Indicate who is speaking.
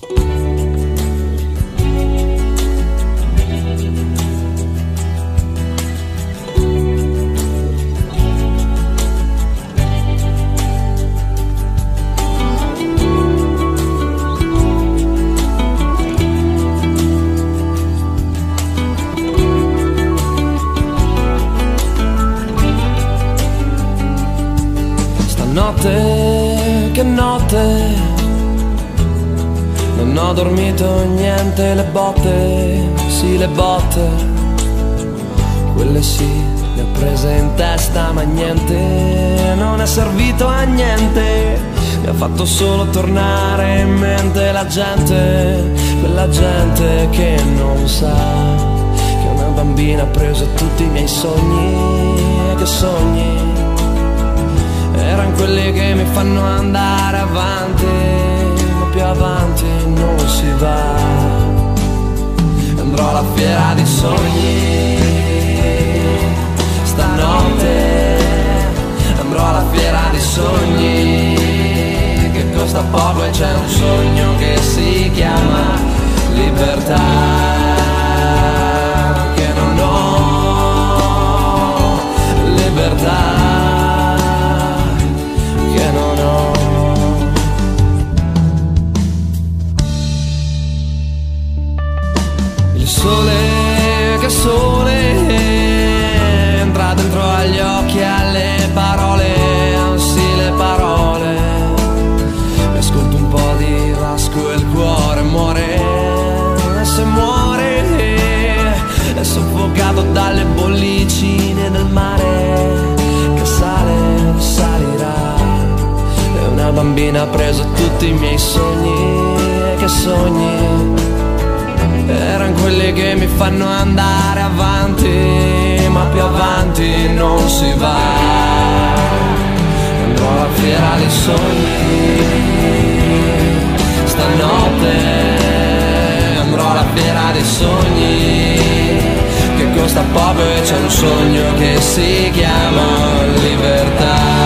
Speaker 1: Notte, che notte, non ho dormito niente, le botte, sì le botte, quelle sì, le ho prese in testa ma niente, non è servito a niente, mi ha fatto solo tornare in mente la gente, quella gente che non sa che una bambina ha preso tutti i miei sogni e che sogni erano quelli che mi fanno andare avanti, ma più avanti non si va. Andrò alla fiera dei sogni stanotte, andrò alla fiera dei sogni che costa poco e c'è un sogno che si chiama libertà, che non ho libertà. Sole, che sole, entra dentro agli occhi alle parole, sì le parole, mi ascolto un po' di rasco e il cuore muore, e se muore è soffocato dalle bollicine del mare, che sale, salirà, e una bambina ha preso tutti i miei sogni, e che sogni erano quelli che mi fanno andare avanti, ma più avanti non si va. Andrò alla fiera dei sogni stanotte, andrò alla fiera dei sogni che costa poco e c'è un sogno che si chiama libertà.